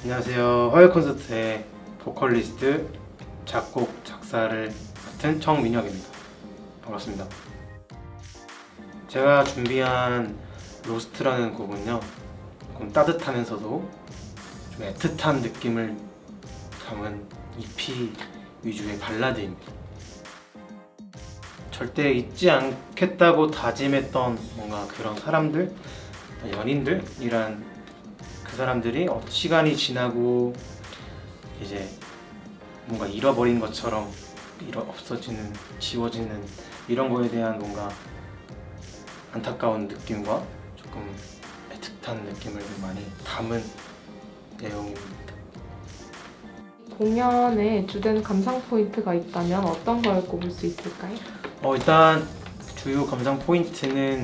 안녕하세요. 화요 콘서트의 보컬리스트, 작곡, 작사를 맡은 정민혁입니다. 반갑습니다. 제가 준비한 로스트라는 곡은요, 조금 따뜻하면서도 좀 애틋한 느낌을 담은 EP 위주의 발라드입니다. 절대 잊지 않겠다고 다짐했던 뭔가 그런 사람들, 연인들이란 그 사람들이 시간이 지나고 이제 뭔가 잃어버린 것처럼 없어지는, 지워지는 이런 거에 대한 뭔가 안타까운 느낌과 조금 애틋한 느낌을 많이 담은 내용입니다. 공연에 주된 감상 포인트가 있다면 어떤 걸 꼽을 수 있을까요? 일단 주요 감상 포인트는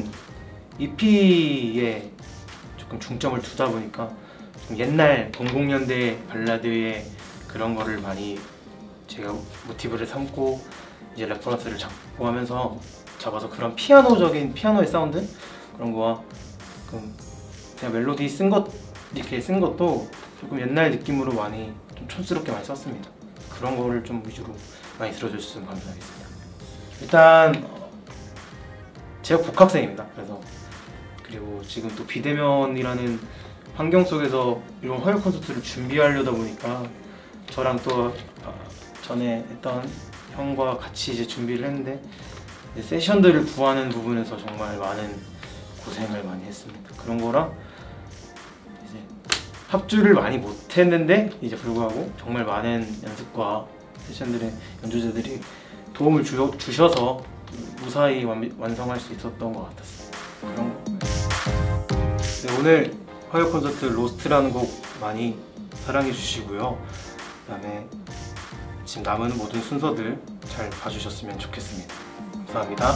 EP에 조금 중점을 두다 보니까 좀 옛날 00년대 발라드의 그런 거를 많이 제가 모티브를 삼고 이제 레퍼런스를 잡고 하면서 잡아서 그런 피아노적인 피아노의 사운드 그런 거와 그냥 멜로디 이렇게 쓴 것도 조금 옛날 느낌으로 많이 좀 촌스럽게 많이 썼습니다. 그런 거를 좀 위주로 많이 들어주셨으면 감사하겠습니다. 일단 제가 복학생입니다. 그리고 지금 또 비대면이라는 환경 속에서 이런 화요 콘서트를 준비하려다 보니까 저랑 또 전에 했던 형과 같이 이제 준비를 했는데 세션들을 구하는 부분에서 정말 많은 고생을 많이 했습니다. 그런 거랑 이제 합주를 많이 못했는데 이제 불구하고 정말 많은 연습과 세션들의 연주자들이 도움을 주셔서 무사히 완성할 수 있었던 것 같았습니다. 그런 거. 네, 오늘 화요 콘서트 로스트라는 곡 많이 사랑해 주시고요. 그다음에 지금 남은 모든 순서들 잘 봐주셨으면 좋겠습니다. 감사합니다.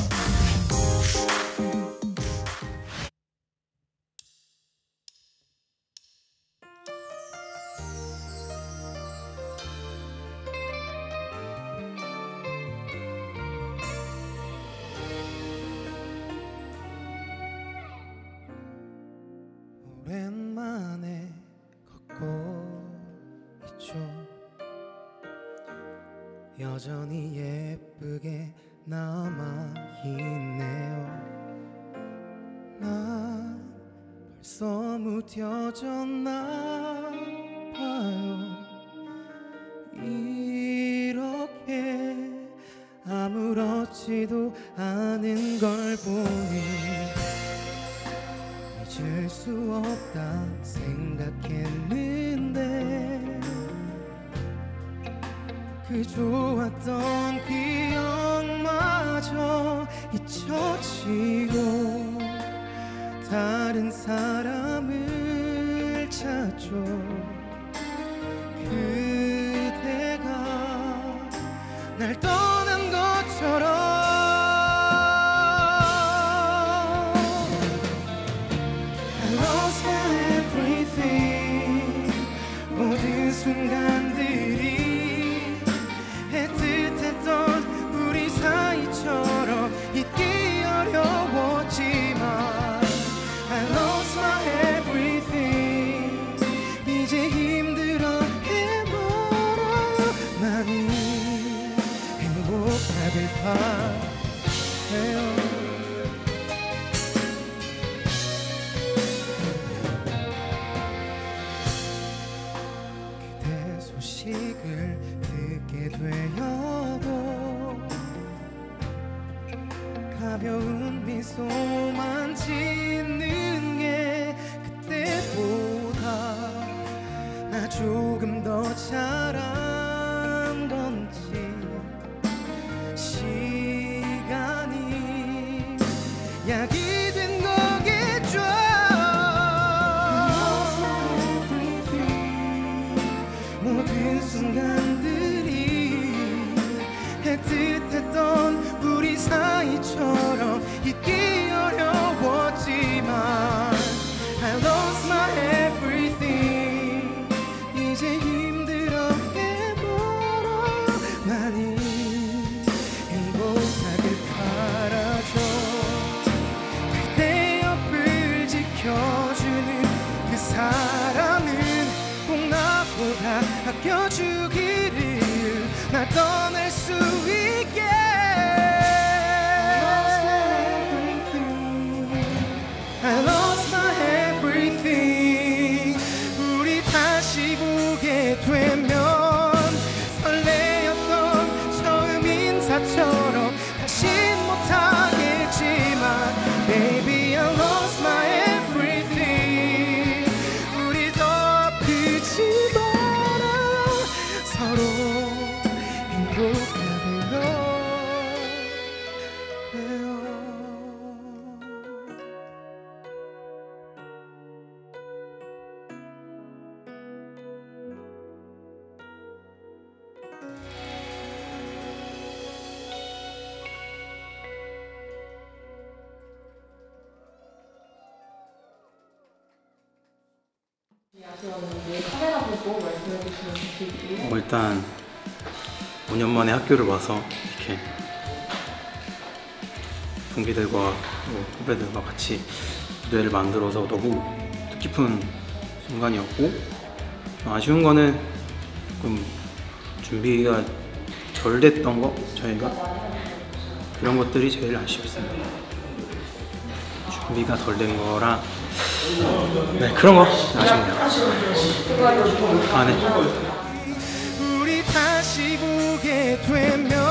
오랜만에 걷고 있죠. 여전히 예쁘게 남아있네요. 나 벌써 무뎌졌나 봐요. 이렇게 아무렇지도 않은 걸 보니 잊을 수 없다 생각했는데 그 좋았던 기억마저 잊혀지고 다른 사람을 찾죠. 그대가 날 떠난 것처럼 모든 순간들이 애틋했던 우리 사이처럼 잊기 어려웠지만 I lost my everything. 이제 힘들어해보러 많이 행복하길 바래요. 소식을 듣게 되어도 가벼운 미소만 짓는 게 그때보다 나 조금 더 잘한 건지 시간이 약이 된 거겠죠. 모든 순간들이 애틋했던 우리 사이처럼 잊기 어려웠지만 I lost my everything. 이제 힘들어 아껴주기를 날 떠날 수 있게. I lost my everything. 우리 다시 보게 되면 설레었던 처음 인사처럼 다신 못하겠지만 Baby I lost my everything. 우리 더 아프지 마라. 서로 행복하게요. 아쉬웠는지 카메라 보고 말씀해 주시면 좋겠고요. 일단 5년 만에 학교를 와서 이렇게 동기들과 후배들과 같이 무대를 만들어서 너무 뜻깊은 순간이었고, 아쉬운 거는 조금 준비가 덜 됐던 거, 저희가 그런 것들이 제일 아쉽습니다. 준비가 덜 된 거랑 그런 거 아쉽네요. 네. 우리 다시 보게 되면